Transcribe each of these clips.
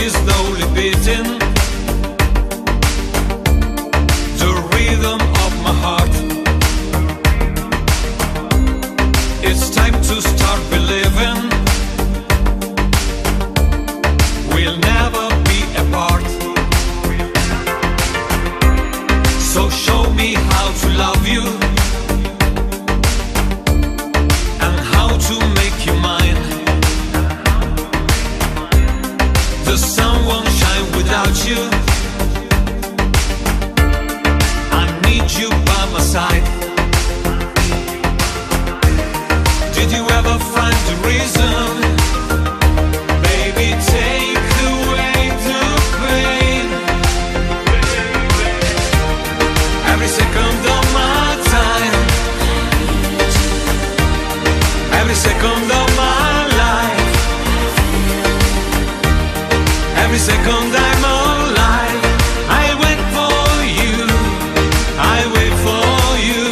is slowly beating the rhythm of my heart. It's time to start believing we'll never be apart. So show me how to love you and how to make you mine. The sun won't shine without you. I need you by my side. Did you ever find the reason? Baby, take away the pain. Every second of my time, every second of my life, every second I'm alive. I wait for you, I wait for you.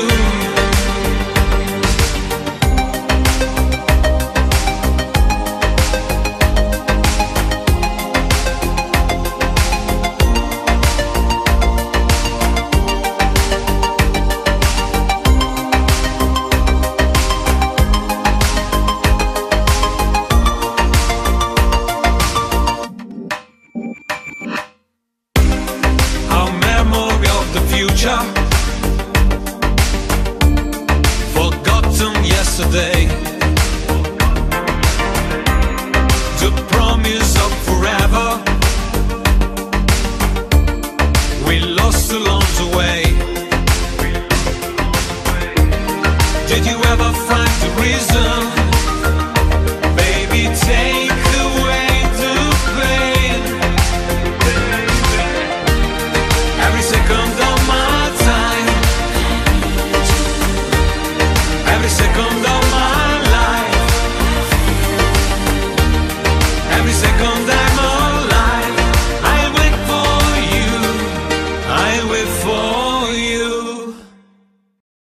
Our memory of the future, forgotten yesterday.